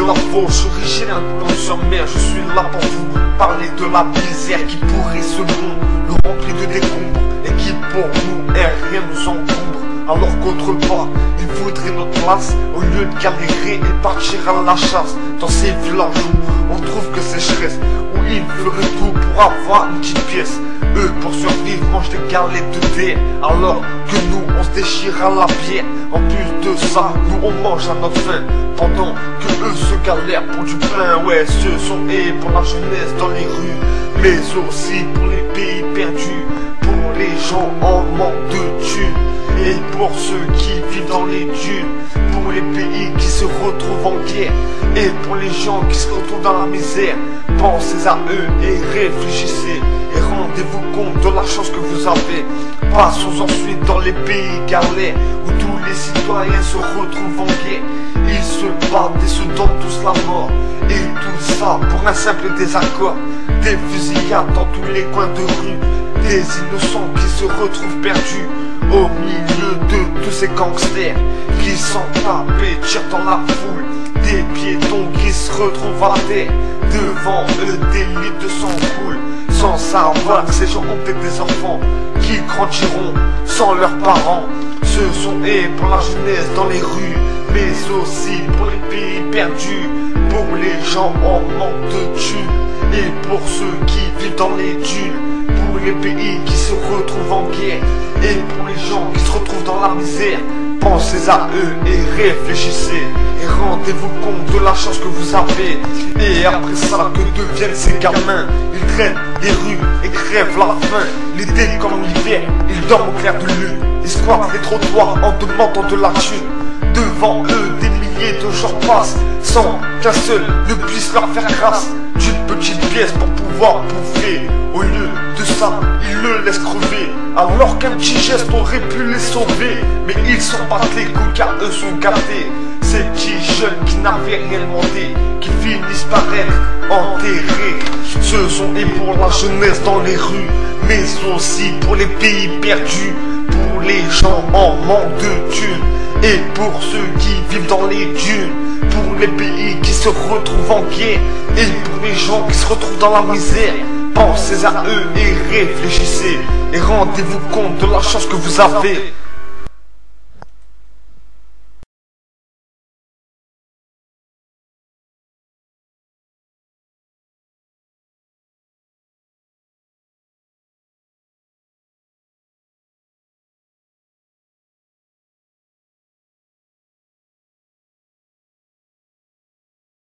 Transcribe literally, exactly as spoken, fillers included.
la faute, je suis originaire de sur mer, je suis là pour vous parler de la misère qui pourrit ce monde, le rempli de décombres, et qui pour nous est rien nous encombre. Alors qu'autre part, il faudrait notre place, au lieu de galérer et partir à la chasse. Dans ces villages où on trouve que sécheresse, où ils feraient tout pour avoir une petite pièce. Eux pour survivre mangent des galettes de terre, alors que nous on se déchire à la bière. En plus de ça, nous on mange à notre faim, pendant que eux se galèrent pour du pain. Ouais, ce sont et pour la jeunesse dans les rues, mais aussi pour les pays perdus, pour les gens en manque de thunes, et pour ceux qui vivent dans les dunes, pour les pays qui se retrouvent en guerre, et pour les gens qui se retrouvent dans la misère. Pensez à eux et réfléchissez, et rendez-vous compte de la chance que vous avez. Passons ensuite dans les pays galères, où tous les citoyens se retrouvent en guerre. Ils se battent et se donnent tous la mort, et tout ça pour un simple désaccord. Des fusillades dans tous les coins de rue, des innocents qui se retrouvent perdus au milieu de tous ces gangsters qui s'en tapent et tirent dans la foule. Des piétons qui se retrouvent à terre, devant eux des litres de sang coulent, sans savoir que ces gens ont peut-être des enfants qui grandiront sans leurs parents. Ce sont et pour la jeunesse dans les rues, mais aussi pour les pays perdus, pour les gens en manque de thunes, et pour ceux qui vivent dans les dunes, pour les pays qui se retrouvent en guerre, et pour les gens qui se retrouvent dans la misère. Pensez à eux et réfléchissez, et rendez-vous compte de la chance que vous avez. Et après ça, que deviennent ces gamins? Ils traînent les rues et crèvent la faim. L'été comme l'hiver, ils dorment au clair de lune, ils squattent les trottoirs en demandant de la thune. Devant eux, des milliers de gens passent, sans qu'un seul ne puisse leur faire grâce d'une petite pièce pour pouvoir bouffer. Au lieu de ça, ils le laissent crever, alors qu'un petit geste aurait pu les sauver. Mais ils s'en battent les couilles car eux sont gâtés. Ces petits jeunes qui n'avaient rien demandé, qui finissent par être enterrés. Ce sont et pour la jeunesse dans les rues, mais aussi pour les pays perdus, pour les gens en manque de thunes, et pour ceux qui vivent dans les dunes, pour les pays qui se retrouvent en guerre, et pour les gens qui se retrouvent dans la misère. Pensez à eux et réfléchissez, et rendez-vous compte de la chance que vous avez.